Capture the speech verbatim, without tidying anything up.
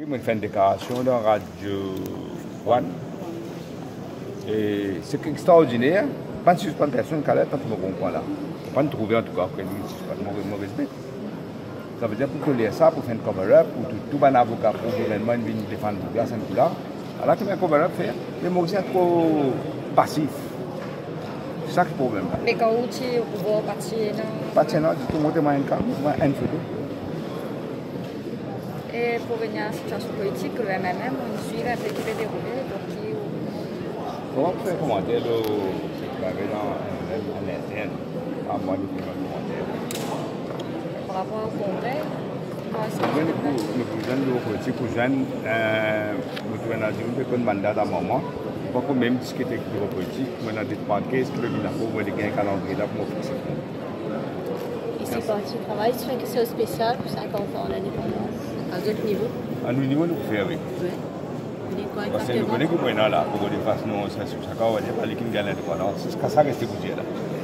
Oui, moi, je fais une déclaration dans Radio One. Et c'est extraordinaire. Pas de suspendre personne qui a l'air quand je me comprends là. Je ne pas trouver en tout cas que je suspendre mon respect. Ça veut dire pour que lire ça, pour faire un cover-up, pour tout, tout un avocat pour le gouvernement venir défendre tout ça, c'est là. Alors tu mets un cover-up faire, mais moi aussi trop passif. C'est ça le problème. Mais quand tu es au pouvoir, parti non. Parti non, du tout, moi je une carte, moi une photo. Et pour venir à la situation politique, le M M M, on suit la qui va dérouler, donc qui. Comment vous faites commenter le dans un interne? À moi de faire un commentaire. Par rapport au congrès, comment est-ce que vous le président de politique pour jeune, nous avons dit que le mandat d'un moment, pas qu'on même discuter avec le politique, on a des trois caisses qui veulent avoir un calendrier là pour fixer. Ici, Parti du travail, tu fais quelque chose de spécial pour cinquante ans d'indépendance. À d'autres niveaux? À nos niveaux, nous faisons, oui. Oui. Parce que nous connaissons que nous là, pour que nous fassions, ça, ça, ça, on va dire, pas les qui gagnent l'indépendance, c'est ça reste pour dire là.